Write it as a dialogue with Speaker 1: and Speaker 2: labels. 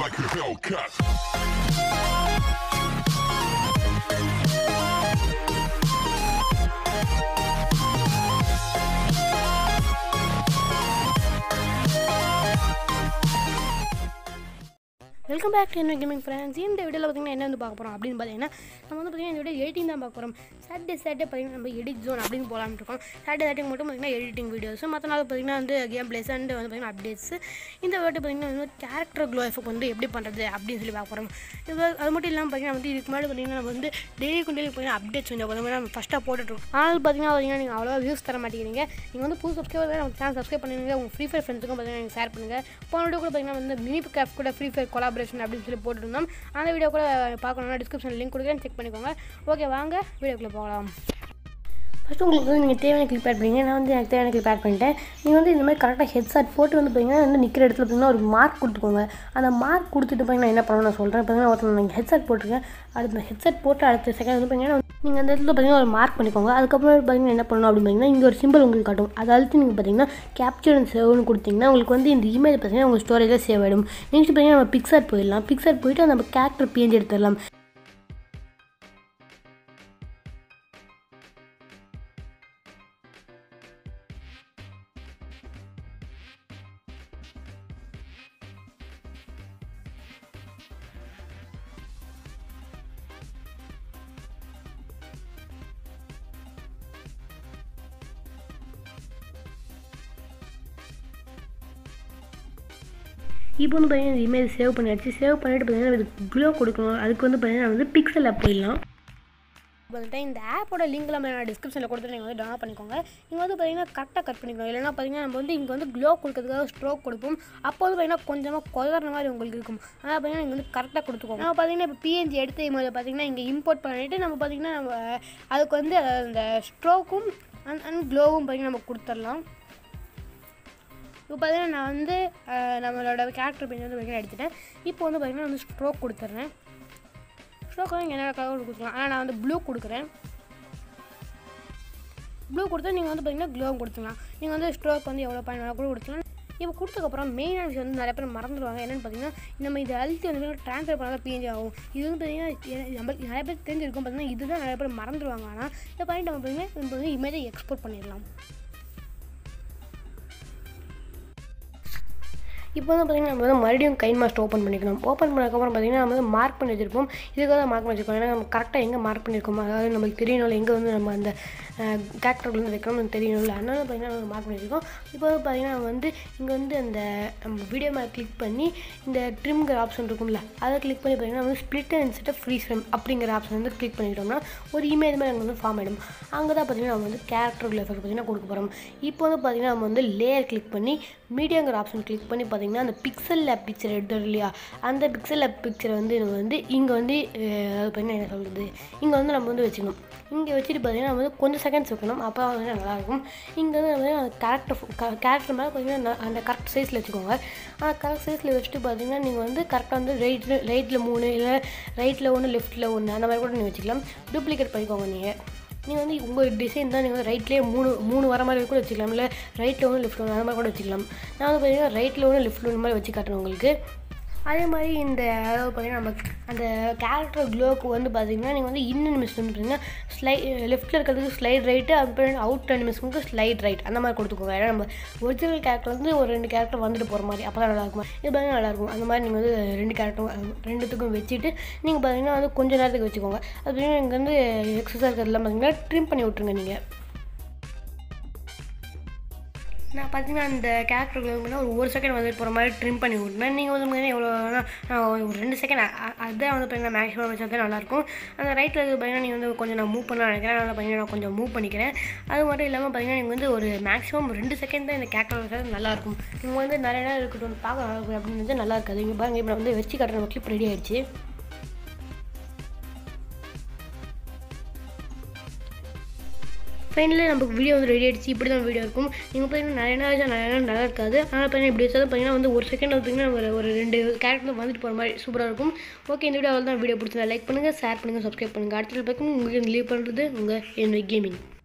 Speaker 1: like a Hellcat.
Speaker 2: Welcome back to gaming friends. இந்த வீடியோவில் பார்த்திங்கன்னா என்ன வந்து பார்க்க போகிறோம் அப்படின்னு பார்த்தீங்கன்னா நம்ம வந்து பார்த்திங்கன்னா இந்த வீடியோ எடிட்டிங் தான் பார்க்க போகிறோம். சாட்டர்டே பார்த்திங்கன்னா நம்ம எடிட் ஜோன் அப்படின்னு போகலான்னு இருக்கோம். சாட்டர்டே மட்டும் பார்த்திங்கன்னா எடிட்டிங் வீடியோஸ், மற்ற நாள் பார்த்திங்கன்னா வந்து கேம் பிளேஸ் அண்ட் வந்து பார்த்திங்கன்னா அப்டேட்ஸ். இந்த வீடியோ பார்த்திங்கன்னா வந்து கேரக்டர் க்ளோ எஃபெக்ட் வந்து எப்படி பண்ணுறது அப்படின்னு சொல்லி பார்க்க போகிறோம். இது அது மட்டும் இல்லாமல் பார்த்திங்கன்னா வந்து இதுக்கு முன்னாடி பார்த்திங்கன்னா நம்ம வந்து டெய்லி பார்த்திங்கன்னா அப்டேட்ஸ் வந்து பார்த்திங்கன்னா நம்ம ஃபஸ்ட்டாக போட்டுருக்கோம். ஆனால் பார்த்திங்கன்னா நீங்கள் அவ்வளோவா வியூஸ் தர மாட்டேங்கிறீங்க. நீங்கள் வந்து புது சப்ஸ்கிரைபர் நம்ம சேனல் சப்ஸ்கிரைப் பண்ணுங்க. உங்கள் ஃப்ரீ ஃபயர் ஃப்ரெண்ட்ஸுக்கும் பார்த்திங்கன்னா நீங்கள் ஷேர் பண்ணுங்கள். போன வீடியோ கூட பார்த்திங்கன்னா வந்து மினி கிராஃப்ட் கூட ஃப்ரீ ஃபயர் கொலாபரேஷன் அப்படின்னு சொல்லி போட்டுருந்தோம். அந்த வீடியோ கூட பார்க்கணுன்னா டிஸ்கிரிப்ஷனில் லிங்க் கொடுக்குறேன், செக் பண்ணிக்கோங்க. ஓகே, வாங்க வீடியோக்குள்ளே போகலாம். ஃபஸ்ட்டு உங்களுக்கு வந்து நீங்கள் தேவையான கிளிப் ஆட் பண்ணிங்க. நான் வந்து எனக்கு தேவையான கிளிப் ஆட் பண்ணிட்டேன். நீங்கள் வந்து இந்த மாதிரி கரெக்டாக ஹெட்செட் போட்டு வந்து பார்த்தீங்கன்னா வந்து நிற்கிற இடத்துல பார்த்தீங்கன்னா ஒரு மார்க் கொடுத்துக்கோங்க. அந்த மார்க் கொடுத்துட்டு பார்த்தீங்கன்னா என்ன பண்ணணும் நான் சொல்கிறேன். பார்த்தீங்கன்னா ஒருத்தர் நீங்கள் ஹெட்செட் போட்டுருங்க. அடுத்த ஹெட்செட் போட்டு அடுத்த செகண்ட் வந்து பார்த்தீங்கன்னா நீங்கள் அந்த இடத்துல பார்த்தீங்கன்னா ஒரு மார்க் பண்ணிக்கோங்க. அதுக்கப்புறம் பார்த்தீங்கன்னா என்ன பண்ணணும் அப்படின்னு பார்த்தீங்கன்னா இங்கே ஒரு சிம்பிள் உங்களுக்கு காட்டும். அதை அழுத்தி நீங்கள் பார்த்தீங்கன்னா கேப்சர் அண்ட் சேவ்னு கொடுத்தீங்கன்னா உங்களுக்கு வந்து இந்த இமேஜ் பார்த்தீங்கன்னா உங்கள் ஸ்டோரேஜில் சேவ் ஆகிடும். நெக்ஸ்ட் பார்த்தீங்கன்னா நம்ம பிக்சர் போயிடலாம். பிக்சர் போயிட்டு நம்ம கேரக்டர் பிஎன்ஜி எடுத்துடலாம். இப்போ வந்து பார்த்தீங்கன்னா இந்த இமேஜ் சேவ் பண்ணியாச்சு. சேவ் பண்ணிவிட்டு பார்த்தீங்கன்னா இது க்ளோ கொடுக்கணும். அதுக்கு வந்து பார்த்தீங்கன்னா வந்து பிக்சல் ஆப் போயிடலாம். வந்துட்டு இந்த ஆப்போட லிங்க்லாம் நான் டிஸ்கிரிப்ஷனில் கொடுத்துட்டு நீங்கள் வந்து டவுன்லோட் பண்ணிக்கோங்க. நீங்கள் வந்து பார்த்தீங்கன்னா கரெக்டாக கட் பண்ணிக்கணும். இல்லைனா பார்த்தீங்கன்னா நம்ம வந்து இங்கே வந்து க்ளோ கொடுக்கறதுக்காக ஸ்ட்ரோக் கொடுப்போம். அப்போ வந்து பார்த்தீங்கன்னா கொஞ்சமாக கொதற மாதிரி உங்களுக்கு இருக்கும். ஆனால் பார்த்தீங்கன்னா நீங்கள் வந்து கரெக்டாக கொடுத்துக்கோங்க. நம்ம பார்த்தீங்கன்னா இப்போ பிஎன்ஜி எடுத்த இமேஜ் பார்த்தீங்கன்னா இங்கே இம்போர்ட் பண்ணிவிட்டு நம்ம பார்த்தீங்கன்னா நம்ம அதுக்கு வந்து அந்த ஸ்ட்ரோக்கும் அண்ட் க்ளோவும் பார்த்தீங்கன்னா நம்ம கொடுத்துடலாம். இப்போ பார்த்தீங்கன்னா நான் வந்து நம்மளோட கேரக்டர் பின் வந்து பார்த்தீங்கன்னா எடுத்துட்டேன். இப்போ வந்து பார்த்தீங்கன்னா வந்து ஸ்ட்ரோக் கொடுத்துட்றேன். ஸ்ட்ரோக் வந்து என்ன கலர் கொடுக்கலாம். ஆனால் நான் வந்து ப்ளூ கொடுக்குறேன். ப்ளூ கொடுத்தா நீங்கள் வந்து பார்த்தீங்கன்னா க்ளோவும் கொடுத்துக்கலாம். நீங்கள் வந்து ஸ்ட்ரோக் வந்து எவ்வளோ பாயிண்ட் கூட கொடுத்துக்கலாம். இப்போ கொடுத்ததுக்கப்புறம் மெயினான விஷயம் வந்து நிறைய பேர் மறந்துடுவாங்க. என்னென்னு பார்த்தீங்கன்னா நம்ம இதை அழுத்தி வந்து ட்ரான்ஸ்ஃபர் பண்ணால் பிஎன்ஜி ஆகும். இது வந்து பார்த்தீங்கன்னா நம்மளுக்கு நிறைய பேர் தெரிஞ்சிருக்கும். பார்த்தீங்கன்னா இதுதான் நிறைய பேர் மறந்துடுவாங்க. ஆனால் இதை பண்ணிட்டு நம்ம பார்த்தீங்கன்னா இப்போ வந்து இமேஜை எக்ஸ்போர்ட் பண்ணிடலாம். இப்போ வந்து பார்த்திங்கன்னா நம்ம வந்து மறுபடியும் கைன் மாஸ்டர் ஓப்பன் பண்ணிக்கணும். ஓப்பன் பண்ணதுக்கப்புறம் பார்த்திங்கன்னா நம்ம வந்து மார்க் பண்ணி வச்சுருப்போம். இதுக்காக மார்க் பண்ணி வச்சுருக்கோம். ஏன்னா நம்ம கரெக்டாக எங்கே மார்க் பண்ணியிருக்கோம், அதாவது நம்மளுக்கு தெரியணும் எங்கே வந்து நம்ம அந்த கேரக்டர் வந்து வைக்கணும்னு தெரியணும்ல. அதனால பார்த்திங்கன்னா நம்ம மார்க் பண்ணி வச்சுருக்கோம். இப்போ வந்து பார்த்திங்கன்னா நம்ம வந்து இங்கே வந்து அந்த நம்ம வீடியோ மேலே கிளிக் பண்ணி இந்த ட்ரிம்ங்கிற ஆப்ஷன் இருக்கும்ல, அதை கிளிக் பண்ணி பார்த்திங்கன்னா வந்து split and set free frame அப்படிங்கிற ஆப்ஷன் வந்து கிளிக் பண்ணிக்கிட்டோம்னா ஒரு இமேஜ் மாதிரி அங்கே வந்து ஃபார்ம் ஆகிடும். அங்கே தான் பார்த்திங்கன்னா நம்ம வந்து கேரக்டர் எஃபெக்ட் பார்த்திங்கன்னா கொடுக்க போகிறோம். இப்போ வந்து பார்த்திங்கன்னா நம்ம வந்து லேயர் கிளிக் பண்ணி மீடியாங்கிற ஆப்ஷன் கிளிக் பண்ணி பார்த்திங்கன்னா அந்த பிக்சல் லேப் பிக்சர் எடுத்தோம் இல்லையா, அந்த பிக்சல் லேப் பிக்சரை வந்து நம்ம வந்து இங்கே வந்து அதாவது பார்த்தீங்கன்னா என்ன சொல்கிறது, இங்கே வந்து நம்ம வந்து வச்சுக்கணும். இங்கே வச்சுட்டு பார்த்திங்கன்னா நம்ம வந்து கொஞ்சம் செகண்ட்ஸ் வைக்கணும். அப்போ வந்து நல்லாயிருக்கும். இங்கே வந்து நம்ம கேரக்டர் மேலே பார்த்திங்கன்னா அந்த கரெக்ட் சைஸில் வச்சுக்கோங்க. அந்த கரெக்ட் சைஸில் வச்சுட்டு பார்த்திங்கன்னா நீங்கள் வந்து கரெக்டாக வந்து ரைட்டில் 3 இல்லை ரைட்டில் 1 லெஃப்ட்டில் 1 அந்த மாதிரி கூட நீங்கள் வச்சுக்கலாம். டூப்ளிகேட் பண்ணிக்கோங்க. நீங்கள் வந்து உங்கள் டிசைன் தான் நீங்கள் வந்து ரைட்லேயே மூணு வர மாதிரி கூட வச்சுக்கலாம். இல்லை ரைட்டில் 1 லெஃப்ட் 1 அந்த மாதிரி கூட வச்சுக்கலாம். நான் வந்து பார்த்தீங்கன்னா ரைட்டில் 1 லெஃப்ட் 1 மாதிரி வச்சு காட்டுறேன் உங்களுக்கு. அதே மாதிரி இந்த அதாவது பார்த்திங்கன்னா நம்ம அந்த கேரக்டர் க்ளோவுக்கு வந்து பார்த்திங்கன்னா நீங்கள் வந்து அனிமேஷன் பார்த்தீங்கன்னா லெஃப்ட்டில் இருக்கிறதுக்கு ஸ்லைட் ரைட்டு, அப்புறம் அவுட் அனிமேஷனுக்கு ஸ்லைட் ரைட் அந்த மாதிரி கொடுத்துக்கோங்க. ஏன்னா நம்ம ஒரிஜினல் கேரக்டர் வந்து ஒரு 2 கேரக்டர் வந்துட்டு போகிற மாதிரி அப்போ தான் நல்லாயிருக்கும். இது பார்த்தீங்கன்னா நல்லாயிருக்கும். அந்த மாதிரி நீங்கள் வந்து 2 கேரக்டரும் ரெண்டுத்துக்கும் வச்சுட்டு நீங்கள் பார்த்திங்கன்னா வந்து கொஞ்சம் நேரத்துக்கு வச்சுக்கோங்க. அது பார்த்தீங்கன்னா இங்கே வந்து எக்ஸஸாக இருக்கிறதுலாம் பார்த்திங்கன்னா ட்ரிம் பண்ணி விட்ருங்க. நீங்கள் நான் பார்த்தீங்கன்னா அந்த கேரக்டர் ஒரு செகண்ட் வந்துட்டு போகிற மாதிரி ட்ரிம் பண்ணி விட்றேன். நீங்கள் வந்து பார்த்தீங்கன்னா எவ்வளோ ஒரு 2 செகண்ட் அதுதான் வந்து பார்த்தீங்கன்னா மேக்ஸிமம் வச்சா தான் நல்லாயிருக்கும். அந்த ரைட்டில் பார்த்தீங்கன்னா நீங்கள் வந்து கொஞ்சம் நான் மூவ் பண்ணலாம் நினைக்கிறேன். அதனால் பார்த்தீங்கன்னா நான் கொஞ்சம் மூவ் பண்ணிக்கிறேன். அது மட்டும் இல்லாமல் பார்த்தீங்கன்னா நீங்கள் வந்து ஒரு மேக்ஸிமம் 2 செகண்ட் தான் இந்த கேரக்டர் வச்சா நல்லாயிருக்கும். நீங்கள் வந்து நிறைய நேரம் இருக்கட்டும் பார்க்க நல்லாயிருக்கும் அப்படின்னு வந்து நல்லா இருக்காது. இங்கே பாருங்கள், இப்போ வந்து வச்சு காட்டுற நம்ம கிளிப் ரெடி ஆகிடுச்சு. ஃபைனலாக நமக்கு வீடியோ வந்து ரெடி ஆகிடுச்சு. இப்படி தான் வீடியோ இருக்கும். நீங்கள் பார்த்தீங்கன்னா நிறைய நேரம் நல்லா இருக்காது. ஆனால் பார்த்தீங்கன்னா இப்படி வச்சா பார்த்தீங்கன்னா வந்து ஒரு செகண்ட் பார்த்தீங்கன்னா ஒரு 2 கேரக்டர் வந்துட்டு போகிற மாதிரி சூப்பராக இருக்கும். ஓகே, இந்த வீடியோ தான் வீடியோ பிடிச்சதா லைக் பண்ணுங்கள், ஷேர் பண்ணுங்கள், சப்ஸ்கிரைப் பண்ணுங்கள். அடுத்த பார்க்கும் உங்களுக்கு லீவ் பண்ணுறது உங்கள் கேமிங்.